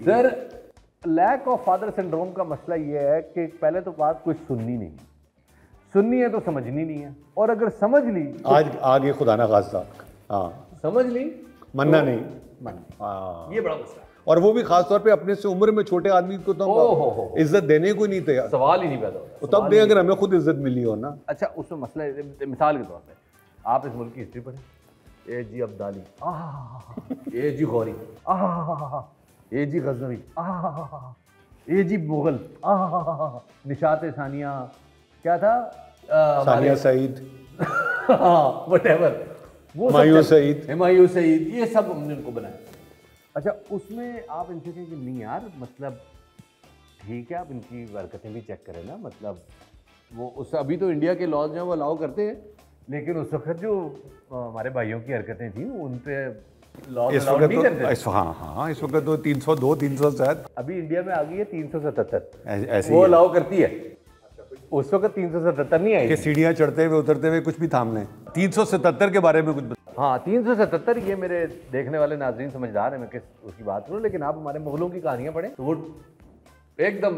Sir lack of father syndrome का मसला ये है कि पहले तो बात कोई सुननी नहीं, सुननी है तो समझनी नहीं है, और अगर समझ ली आज आगे खुदा ना खासा, हाँ समझ ली मनना नहीं, ये बड़ा मसला है। और वो भी खास तौर पे अपने से उम्र में छोटे आदमी को तो इज्जत देने को नहीं तैयार, सवाल ही नहीं पैदा होता। तो तब नहीं अगर हमें खुद इज्जत मिली हो ना। अच्छा उसमें मसला मिसाल के तौर पे आप इस मुल्क की हिस्ट्री पढ़ें, ए जी अब्दाली, ए जी गौरी, ए जी गजनवी, ए जी मुगल, निशात सानिया, क्या था सानिया सईद, व्हाटएवर, वो हुमायूं सईद, हुमायूं सईद, ये सब हमने उनको बनाया। अच्छा उसमें आप इनसे कहें कि नहीं यार मतलब ठीक है, आप इनकी हरकतें भी चेक करें ना, मतलब वो उस अभी तो इंडिया के लॉज हैं वो अलाउ करते हैं, लेकिन उस वक्त जो हमारे भाइयों की हरकतें थी उन पे लॉज इस अलाउ वक्त नहीं करते। तो हाँ इस वक्त तो 302 300 शायद अभी इंडिया में आ गई है 377, ऐसे वो अलाउ करती है। उस वक्त 377 नहीं आई कि सीढ़ियाँ चढ़ते हुए उतरते हुए कुछ भी थाम लें। 377 के बारे में कुछ हाँ 377, ये मेरे देखने वाले नाज़रीन समझदार हैं, मैं किस उसकी बात करूँ, लेकिन आप हमारे मुगलों की कहानियाँ पढ़ें तो वो एकदम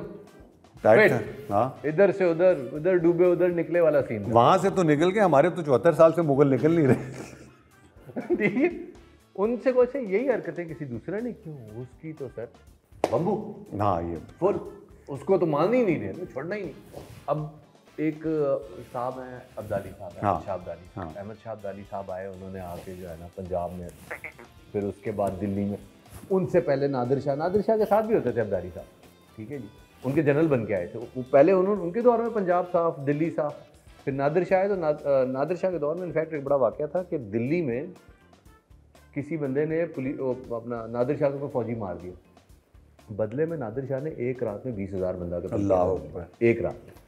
हाँ इधर से उधर, उधर डूबे उधर निकले वाला सीन। वहां से तो निकल के हमारे तो 74 साल से मुगल निकल नहीं रहे। ठीक है, उनसे कोई से यही हरकतें किसी दूसरे ने क्यों, उसकी तो सर बम्बू हाँ ये फुल, उसको तो मान ही नहीं रहे, छोड़ना ही नहीं। अब एक साहब हैं अब्दाली साहब, अहमद शाह अब्दाली, अहमद शाह अब्दाली साहब आए, उन्होंने आके जो है ना पंजाब में, फिर उसके बाद दिल्ली में, उनसे पहले नादिर शाह के साथ भी होते थे अब्दाली साहब, ठीक है जी, उनके जनरल बन के आए थे वो पहले, उन्होंने उनके दौर में पंजाब साफ, दिल्ली साफ, फिर नादिर शाह है तो नादिर शाह के दौर में इनफैक्ट एक बड़ा वाक़या था कि दिल्ली में किसी बंदे ने अपना नादिर शाह को फौजी मार दिया, बदले में नादिर शाह ने एक रात में 20,000 बंदा का अल्लाह एक रात में।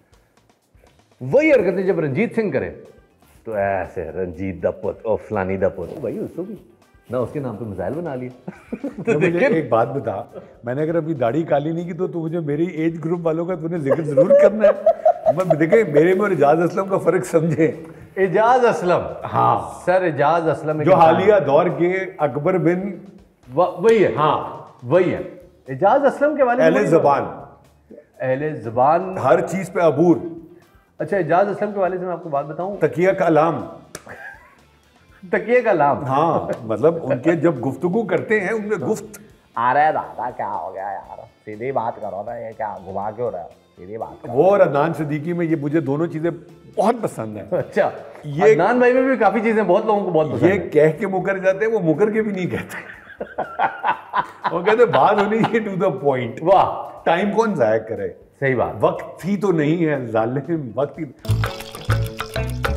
वही हरकतें जब रंजीत सिंह करे तो ऐसे रंजीत दा पुत और फलानी दा पुत, भाई उसको भी ना उसके नाम पे मिसाइल बना लिया। तो मुझे एक बात बता, मैंने अगर अभी दाढ़ी काली नहीं की तो तू मुझे मेरी एज ग्रुप वालों का तूने जिक्र जरूर करना है। मैं देखे मेरे में और एजाज असलम का फर्क समझे। एजाज असलम, हाँ सर एजाज असलम जो हालिया दौर के अकबर बिन वही है, हाँ वही है एजाज असलम के वाले अहले ज़बान, अहले ज़बान हर चीज पे अबूर। अच्छा एजाज असलम के वाले से मैं आपको बात बताऊं, तकिया का लाम, तकिए का लाम, हाँ मतलब उनके जब गुफ्तगू करते हैं उनमें गुफ्त, अरे दादा क्या हो गया यार, सीधी बात करो ना, ये क्या घुमा क्यों रहा है, सीधी बात करो। वो और अदनान सिद्दीकी में ये मुझे दोनों चीजें बहुत पसंद है। अच्छा ये अदनान भाई में भी काफी चीजें बहुत लोगों को बहुत पसंद ये है। कह के मुकर जाते हैं, वो मुकर के भी नहीं कहते। वो कहते बात होनी चाहिए टू द पॉइंट। वाह, टाइम कौन जाया करे, सही बात, वक्त ही तो नहीं है जालिम, वक्त ही